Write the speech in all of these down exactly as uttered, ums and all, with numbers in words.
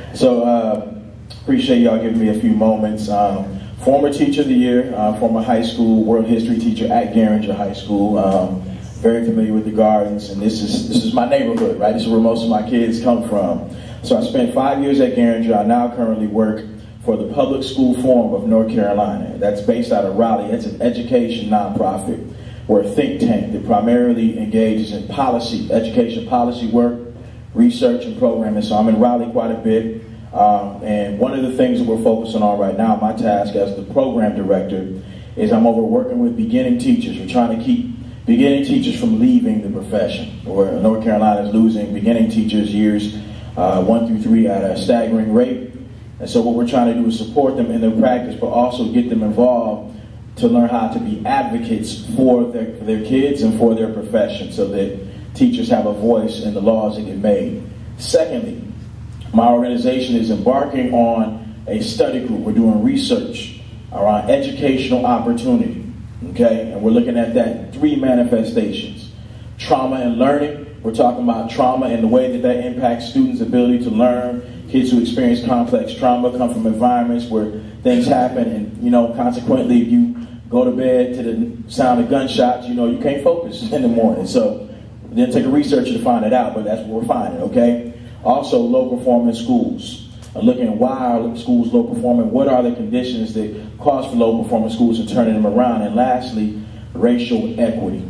So, uh, appreciate y'all giving me a few moments. Um, former teacher of the year, uh, former high school world history teacher at Garinger High School. Um, very familiar with the gardens, and this is this is my neighborhood, right? This is where most of my kids come from. So I spent five years at Garinger. I now currently work for the Public School Forum of North Carolina. That's based out of Raleigh. It's an education nonprofit. We're a think tank that primarily engages in policy, education policy work, research, and programming. So I'm in Raleigh quite a bit. Um, and one of the things that we're focusing on right now, my task as the program director, is I'm over working with beginning teachers. We're trying to keep beginning teachers from leaving the profession. Where North Carolina is losing beginning teachers years uh, one through three at a staggering rate. And so what we're trying to do is support them in their practice, but also get them involved to learn how to be advocates for their, for their kids and for their profession, so that teachers have a voice in the laws that get made. Secondly, my organization is embarking on a study group. We're doing research around educational opportunity, okay? And we're looking at that three manifestations. Trauma and learning. We're talking about trauma and the way that that impacts students' ability to learn. Kids who experience complex trauma come from environments where things happen, and, you know, consequently, if you go to bed to the sound of gunshots, you know, you can't focus in the morning. So we didn't take a researcher to find it out, but that's what we're finding, okay? Also, low performing schools. Uh, looking at why are schools low performing, what are the conditions that cause for low performing schools and turning them around. And lastly, racial equity,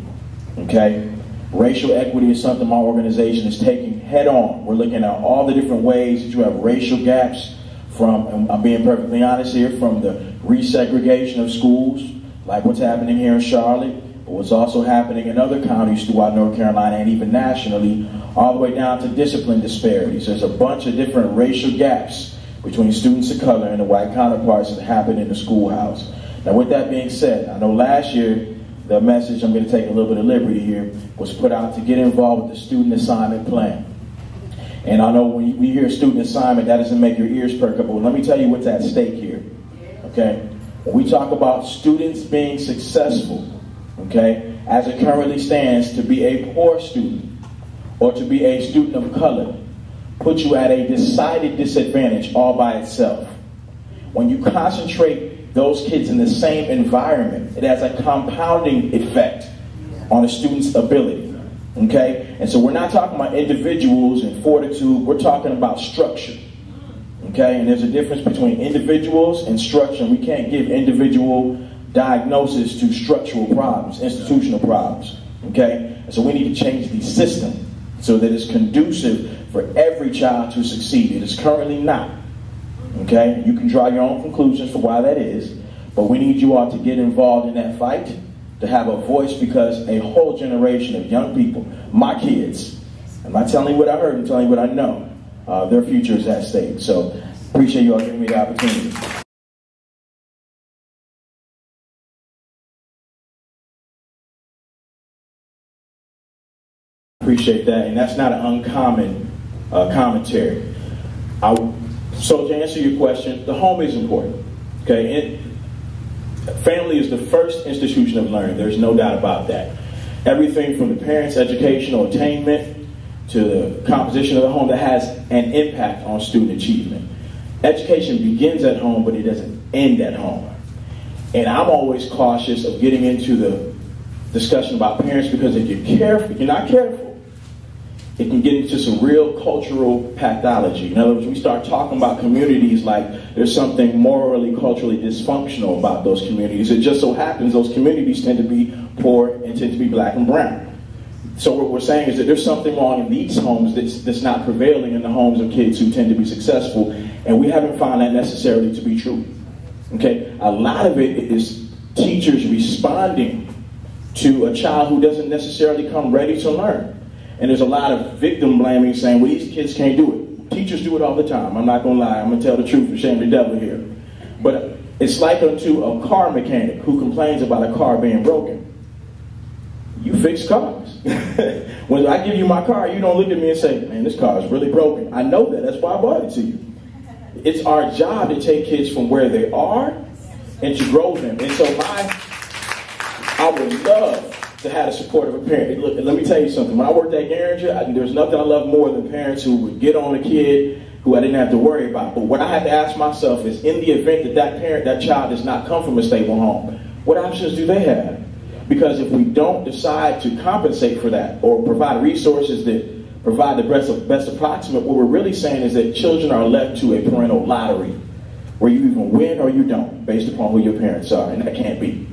okay? Racial equity is something my organization is taking head on. We're looking at all the different ways that you have racial gaps, from, and I'm being perfectly honest here, from the resegregation of schools, like what's happening here in Charlotte, but what's also happening in other counties throughout North Carolina and even nationally, all the way down to discipline disparities. There's a bunch of different racial gaps between students of color and the white counterparts that happen in the schoolhouse. Now, with that being said, I know last year the message, I'm going to take a little bit of liberty here, was put out to get involved with the student assignment plan. And I know when we hear student assignment, that doesn't make your ears perk up, but let me tell you what's at stake here, okay? When we talk about students being successful, okay, as it currently stands, to be a poor student or to be a student of color puts you at a decided disadvantage all by itself. When you concentrate those kids in the same environment, it has a compounding effect on a student's ability, okay? And so we're not talking about individuals and fortitude, we're talking about structure, okay? And there's a difference between individuals and structure, and we can't give individual diagnosis to structural problems, institutional problems, okay? And so we need to change the system so that it's conducive for every child to succeed. It is currently not, okay? You can draw your own conclusions for why that is, but we need you all to get involved in that fight, to have a voice, because a whole generation of young people, my kids, I'm not telling you what I heard, I'm telling you what I know, uh, their future is at stake. So appreciate you all giving me the opportunity. Appreciate that, and that's not an uncommon uh, commentary. I, so to answer your question, the home is important, okay? It, family is the first institution of learning. There's no doubt about that. Everything from the parents' educational attainment to the composition of the home that has an impact on student achievement. Education begins at home, but it doesn't end at home. And I'm always cautious of getting into the discussion about parents, because if you're careful, if you're not careful, it can get into some real cultural pathology. In other words, we start talking about communities like there's something morally, culturally dysfunctional about those communities. It just so happens those communities tend to be poor and tend to be black and brown. So what we're saying is that there's something wrong in these homes that's, that's not prevailing in the homes of kids who tend to be successful, and we haven't found that necessarily to be true. Okay, a lot of it is teachers responding to a child who doesn't necessarily come ready to learn. And there's a lot of victim blaming, saying, well, these kids can't do it. Teachers do it all the time. I'm not going to lie. I'm going to tell the truth and shame the devil here. But it's like unto a car mechanic who complains about a car being broken. You fix cars. When I give you my car, you don't look at me and say, man, this car is really broken. I know that. That's why I bought it to you. It's our job to take kids from where they are and to grow them. And so my, I would love to have the support of a parent. Look, let me tell you something. When I worked at Garinger, I, there's nothing I love more than parents who would get on a kid who I didn't have to worry about. But what I had to ask myself is, in the event that that parent, that child does not come from a stable home, what options do they have? Because if we don't decide to compensate for that or provide resources that provide the best, best approximate, what we're really saying is that children are left to a parental lottery where you even win or you don't based upon who your parents are, and that can't be.